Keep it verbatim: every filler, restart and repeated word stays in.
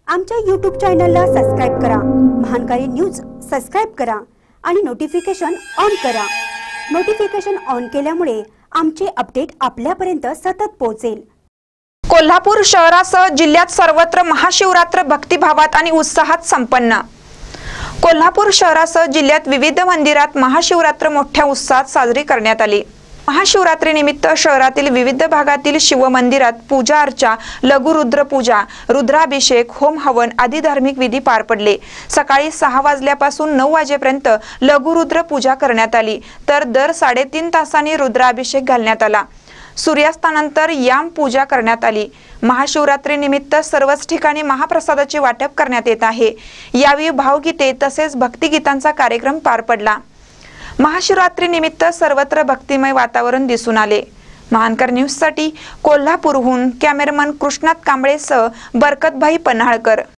आमच्या यूट्यूब चॅनलला सबस्क्राइब करा, महानकारी न्यूज सबस्क्राइब करा आणि नोटिफिकेशन ऑन करा। नोटिफिकेशन ऑन केल्यामुळे आमचे अपडेट आपल्यापर्यंत सतत पोहोचेल। कोल्हापूर शहरासह जिल्ह्यात सर्वत्र महाशिवरात्र भक्तिभावात आणि उत्साहात संपन्न। कोल्हापूर शहरासह जिल्ह्यात विविध मंदिरात महाशिवरात्र मोठ्या उत्साहात साजरी करण्यात आली। महाशिवरात्रीनिमित्त शहरातील विविध भागातील शिव मंदिरात पूजा अर्चा, लघुरुद्र पूजा, रुद्राभिषेक, होम हवन आदी धार्मिक विधी पार पडले। सकाळी सहा वाजल्यापासून नऊ वाजेपर्यंत लघुरुद्र पूजा करण्यात आली, तर दर साडेतीन तासांनी रुद्राभिषेक घालण्यात आला। सूर्यास्तानंतर याम पूजा करण्यात आली। महाशिवरात्री निमित्त सर्वच ठिकाणी महाप्रसादाचे वाटप करण्यात येत आहे। यावेळी भावगीते तसेच भक्तिगीतांचा कार्यक्रम पार पडला। महाशिवरात्री निमित्त सर्वत्र भक्तिमय वातावरण दिसून आले। महानकर न्यूज साठी कोल्हापूरहून कॅमेरामन कृष्णात कांबळेसह बरकतभाई पन्हाळकर।